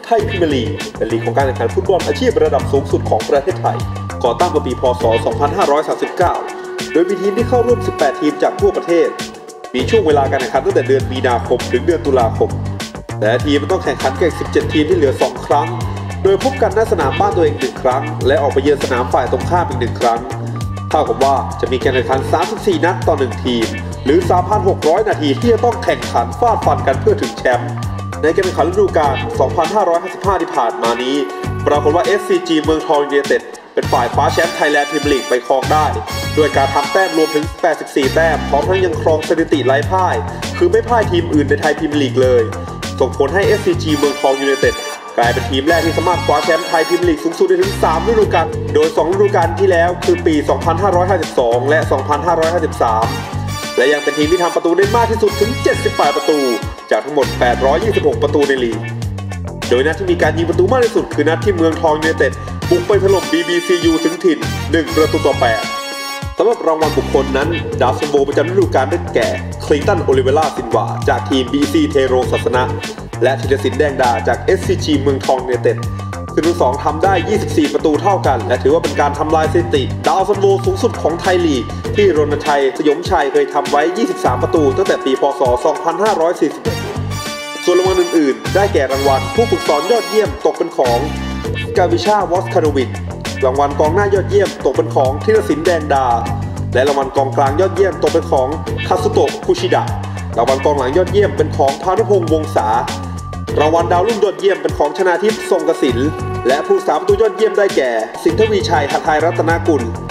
ทยพรีเมียร์ลีกเป็นลีกของการแข่งขันฟุตบอลอาชีพระดับสูงสุดของประเทศไทยก่อตั้งเมื่อปีพ.ศ. 2539 โดยมีทีมที่เข้าร่วม 18 ทีมจากทั่วประเทศมีช่วงเวลาการแข่งขันตั้งแต่เดือนมีนาคมถึงเดือนตุลาคมแต่ทีมต้องแข่งขันแข่ง 17 ทีมที่เหลือ 2 ครั้งโดยพบกันณสนามบ้านตัวเอง 1 ครั้งและออกไปเยือนสนามฝ่ายตรงข้ามอีก 1 ครั้งเท่ากับว่าจะมีการแข่งขัน 34 นัดต่อ 1 ทีมหรือ 3,600 นาทีที่จะต้องแข่งขันฟาดฟันกันเพื่อถึงแชมป์ในการแข่งขันฤดูกาล 2555 ที่ผ่านมานี้ปรากฏว่า SCG เมืองทองยูไนเต็ดเป็นฝ่ายคว้าแชมป์ไทยแลนด์พรีเมียร์ลีกไปครองได้ด้วยการทำแต้มรวมถึง 84 แต้มพร้อมทั้งยังครองสถิติไร้พ่ายคือไม่พ่ายทีมอื่นในไทยพรีเมียร์ลีกเลยส่งผลให้ SCG เมืองทองยูไนเต็ดกลายเป็นทีมแรกที่สามารถคว้าแชมป์ไทยพรีเมียร์ลีกสูงสุดได้ถึง 3 ฤดูกาลโดย 2 ฤดูกาลที่แล้วคือปี 2552 และ 2553 และยังเป็นทีมที่ทำประตูได้มากที่สุดถึง 78 ประตูจากทั้งหมด 826 ประตูในลีกโดยนัดที่มีการยิงประตูมากที่สุดคือนัดที่เมืองทองยูไนเต็ดบุกไปถล่ม BBCU ถึงถิ่น 1-8 สำหรับรางวัลบุคคลนั้นดาวซันโวประจำฤดูกาลได้แก่คลินตันโอลิเวล่าซินวาจากทีม BC เทโรศาสนะและธีรศิลป์แดงดาจาก SCG เมืองทองยูไนเต็ดซึ่งทั้งสองทำได้ 24 ประตูเท่ากันและถือว่าเป็นการทำลายสถิติดาวซันโวสูงสุดของไทยลีกที่รณชัยสยมชัยเคยทำไว้ 23 ประตูตั้งแต่ปีพ.ศ. 2541ส่วนรางวัลอื่นๆได้แก่รางวัลผู้ฝึกสอนยอดเยี่ยมตกเป็นของกาวิชาวอสคาโนวิชรางวัลกองหน้ายอดเยี่ยมตกเป็นของธีรศิลป์แดงดาและรางวัลกองกลางยอดเยี่ยมตกเป็นของคาซุโตะคุชิดะรางวัลกองหลังยอดเยี่ยมเป็นของพานุพงษ์วงศารางวัลดาวรุ่งยอดเยี่ยมเป็นของชนาทิพย์ทรงกสินและผู้สาประตูยอดเยี่ยมได้แก่สินทวีชัยหทัยรัตนกุล